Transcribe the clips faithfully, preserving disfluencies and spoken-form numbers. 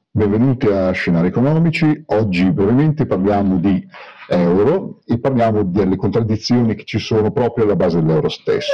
Benvenuti a Scenari Economici. Oggi brevemente parliamo di euro e parliamo delle contraddizioni che ci sono proprio alla base dell'euro stesso.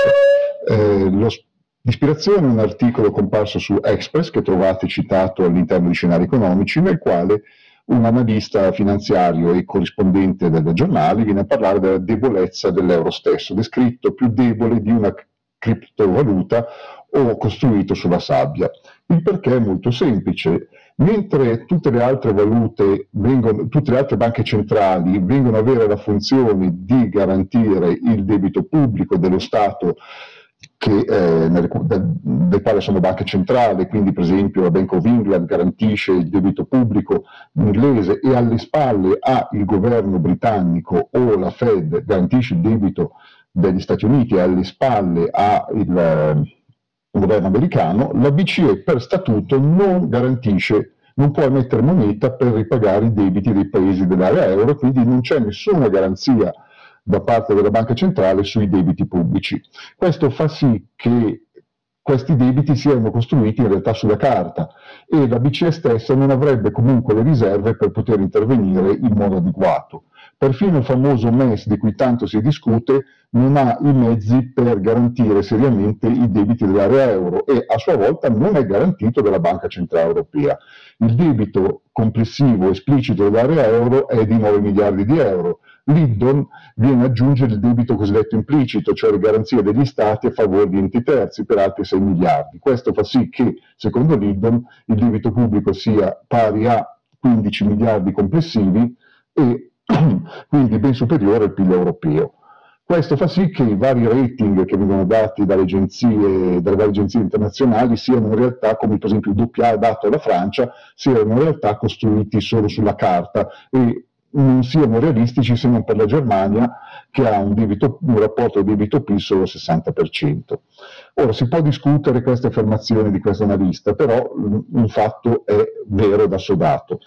Eh, l'ispirazione è un articolo comparso su Express che trovate citato all'interno di Scenari Economici, nel quale un analista finanziario e corrispondente del giornale viene a parlare della debolezza dell'euro stesso, descritto più debole di una criptovaluta o costruito sulla sabbia. Il perché è molto semplice. Mentre tutte le altre valute, vengono, tutte le altre banche centrali vengono ad avere la funzione di garantire il debito pubblico dello Stato, che, eh, nel, del, del quale sono banche centrali, quindi per esempio la Bank of England garantisce il debito pubblico inglese e alle spalle ha il governo britannico, o la Fed garantisce il debito degli Stati Uniti e alle spalle ha il eh, governo americano, la B C E per statuto non garantisce, non può emettere moneta per ripagare i debiti dei paesi dell'area euro, quindi non c'è nessuna garanzia da parte della banca centrale sui debiti pubblici. Questo fa sì che questi debiti siano costruiti in realtà sulla carta e la B C E stessa non avrebbe comunque le riserve per poter intervenire in modo adeguato. Perfino il famoso M E S di cui tanto si discute non ha i mezzi per garantire seriamente i debiti dell'area euro e a sua volta non è garantito dalla Banca Centrale Europea. Il debito complessivo esplicito dell'area euro è di nove miliardi di euro. L'I D D O N viene ad aggiungere il debito cosiddetto implicito, cioè le garanzie degli Stati a favore di enti terzi per altri sei miliardi. Questo fa sì che, secondo l'I D D O N, il debito pubblico sia pari a quindici miliardi complessivi e quindi ben superiore al P I L europeo. Questo fa sì che i vari rating che vengono dati dalle agenzie, dalle varie agenzie internazionali siano in realtà, come per esempio il doppia A dato alla Francia, siano in realtà costruiti solo sulla carta e non siano realistici se non per la Germania, che ha un, debito, un rapporto debito P I L solo al sessanta per cento. Ora, si può discutere queste affermazioni di questo analista, però un fatto è vero ed assodato.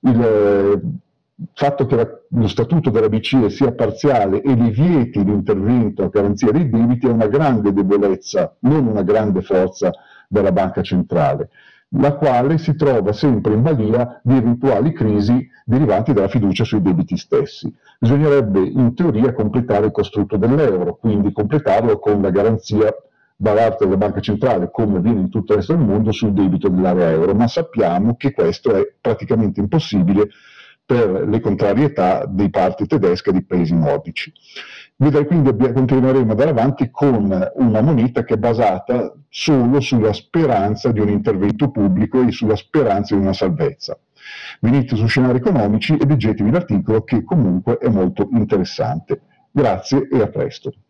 Il fatto che la, lo statuto della B C E sia parziale e li vieti l'intervento a garanzia dei debiti è una grande debolezza, non una grande forza della banca centrale, la quale si trova sempre in balia di eventuali crisi derivanti dalla fiducia sui debiti stessi. Bisognerebbe in teoria completare il costrutto dell'euro, quindi completarlo con la garanzia da parte della banca centrale, come avviene in tutto il resto del mondo, sul debito dell'area euro, ma sappiamo che questo è praticamente impossibile per le contrarietà dei parti tedesche e dei paesi nordici. Vedrai, quindi continueremo ad andare avanti con una moneta che è basata solo sulla speranza di un intervento pubblico e sulla speranza di una salvezza. Venite su Scenari Economici e leggetevi l'articolo che comunque è molto interessante. Grazie e a presto.